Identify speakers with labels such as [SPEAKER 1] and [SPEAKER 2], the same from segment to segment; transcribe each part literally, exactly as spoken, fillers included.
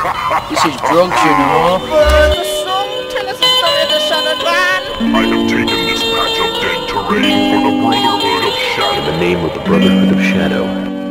[SPEAKER 1] This is drugs, you know.
[SPEAKER 2] The song, tell us the story of the Shadow Clan.
[SPEAKER 3] I have taken this patch of dead terrain for the Brotherhood of Shadow.
[SPEAKER 4] In the name of the Brotherhood of Shadow.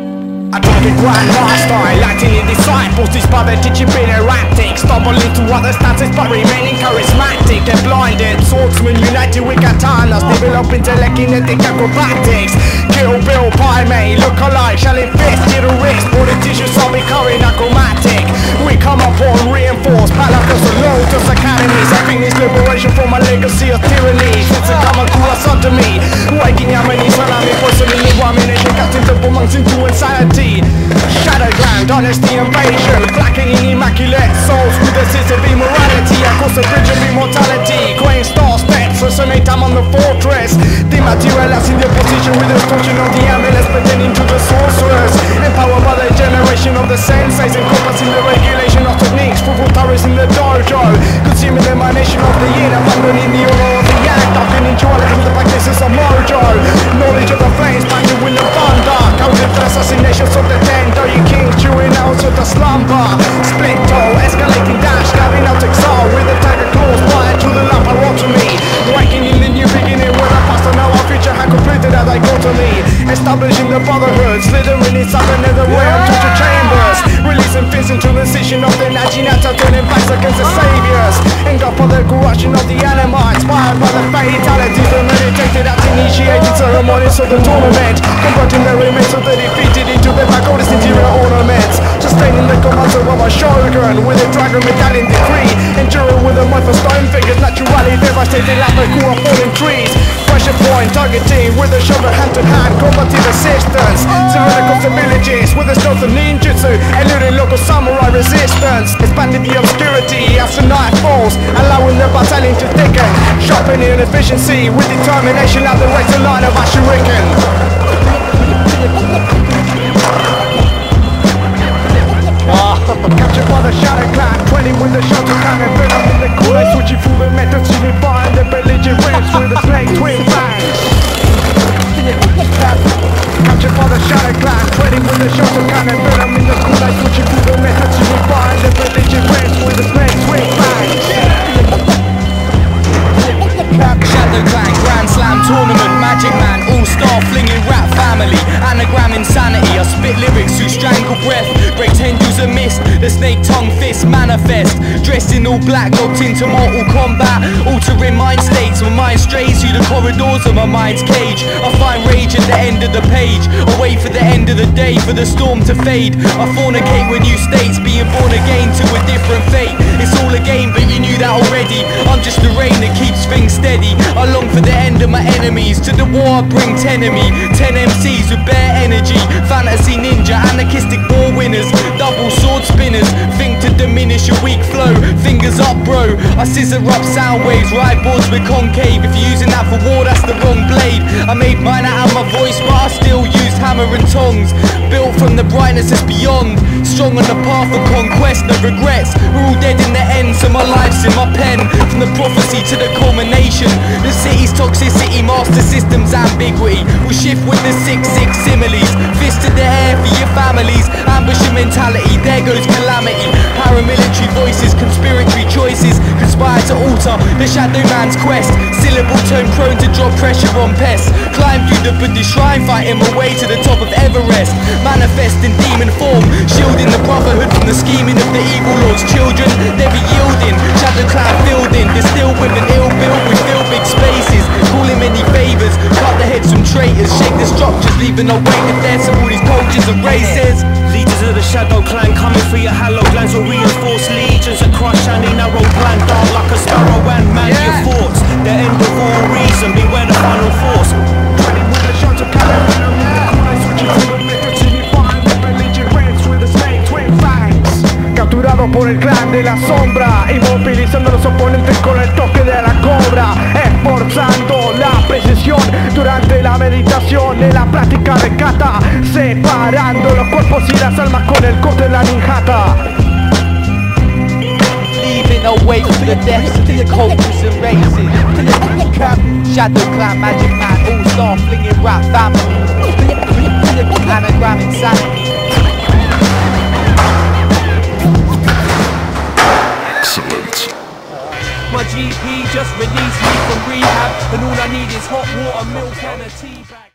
[SPEAKER 5] I drive a grandmaster, lighting in disciples, disparate teaching been erratic. Stumble into other stances but remaining charismatic. And blinded, swordsmen united with katanas, develop intellect, kinetic acrobatics. Kill Bill, pie me, look alike, shelling fist, get a wrist. Politicians are becoming achromatic. We come upon reinforced, Palacos alone, just academies. Happiness, liberation from a legacy of tyranny. It's a common cool assault to me. Waking Yamani, Salami, personally, Wamination, casting the monks into insanity. Shadowground, honesty, invasion, blackening immaculate souls with a sense of immorality. Across the bridge of immortality, going star steps, resonate time on the fortress. Dematerializing the opposition with the distortion of the ambulance, pretending to the sorcerers. Empowered by the generation of the senses, encompassing the regulation of techniques. Fruitful towers in the dojo, consuming the emanation of the yin, abandoning the honor of the act, talking into all of the practices of mojo. Knowledge of the flames, fighting with the thunder, counting the assassinations of the ten dirty kings, chewing out of the slumber. Split toe, escalating dash, carrying out exile with the tiger claws, fire to the laparotomy. Waking in the new beginning where the past and now our future had completed a dichotomy. Establishing the brotherhood, slithering inside another way of torture chambers. Releasing fears into the decision of the Najinata, turning backs against the saviors. Engulfed by the corruption of the anima, inspired by the fatalities, the meditated at initiating ceremonies of the tournament. Converting the remains of the defeated into the pagoda's interior ornaments. Sustaining the commands of our shogun with a dragon medallion decree. Enduring with a month of stone figures, naturally devastated like the cool of falling trees. Pressure point targeting with a shoulder hand to hand, combative assistance. Civilian abilities with a stealth of ninjutsu, eluding local samurai resistance. Expanding the obscurity as the night falls, allowing the battalion to thicken. Sharpening efficiency with determination at the razor line of a shuriken. Captured by the Shadow Clan, twenty with the shelter cannon, venom in the corner, switching through the methods to refine the belligerent ramps with the snake twin fangs. Captured by the Shadow Clan, twenty with the shelter cannon, venom in the corner, switching through the methods to refine the belligerent ramps with the snake twin fangs.
[SPEAKER 6] Shadow Clan, Grand Slam Tournament, Magic Man, All-Star Flinging Rap Family, Anagram Insanity, I spit lyrics through strangle breath, break tendrils of mist, the snake tongue fist manifest, dressed in all black, locked into mortal combat, altering mind states, my mind strays through the corridors of my mind's cage, I find rage at the end of the page, I wait for the end of the day, for the storm to fade, I fornicate with new states, being born again to a different fate, it's all a game but you knew that already, I'm just the rain that keeps things steady, I long for the end of my enemies, to the war I bring ten of me, ten M Cs with bare energy, fantasy ninja, anarchistic war winners, double sword spinners, think to diminish your weak flow, fingers up bro, I scissor up sound waves, ride boards with concave, if you're using that for war that's the wrong blade, I made mine out of my voice but I still used hammer and tongs, built from the brightness that's beyond, strong on the path of conquest, no regrets, we're all dead in the end so my life's in my pen, from the prophecy to the culmination, the city's toxicity, master system's ambiguity, will shift with the six six similes, fist to the air for your families, ambushing mentality, there goes calamity, paramilitary voices, conspiratory choices, conspire to alter the shadow man's quest, syllable tone prone to drop pressure on pests, climb through the Buddhist shrine, fighting my way to the top of Everest, manifest in demon form, shielding the brotherhood from the scheming of the evil lord's children, they be yielding, shadow clan fielding, distilled with an ill bill, we fill big spaces, calling many favours, cut the heads from traitors, shake the structures, leaving a wake of deaths of all these cultures and races.
[SPEAKER 5] Leaders of the Shadow Clan coming for your hallowed lands will reinforce legions that crush any narrow plan, dark like a sparrow and man yeah. Your thoughts, the end of all reason, beware the final force. Twenty with the Shadow Clan, switching to the methods to define the belligerent ramps with the snake twin fangs. Capturado por el clan de la sombra, inmovilizando a los oponentes con el toque de la cobra, esforzando la precisión durante la meditación en la práctica de kata, separando los cuerpos y las almas con el corte de la ninjata.
[SPEAKER 6] Leaving a wake for the deaths of these cultures and races. Shadow Clan, Magic Man, All-Star Flinging Rap Family, Anagram Insanity.
[SPEAKER 3] Excellent.
[SPEAKER 7] My G P just released me from rehab, and all I need is hot water, milk and a tea bag.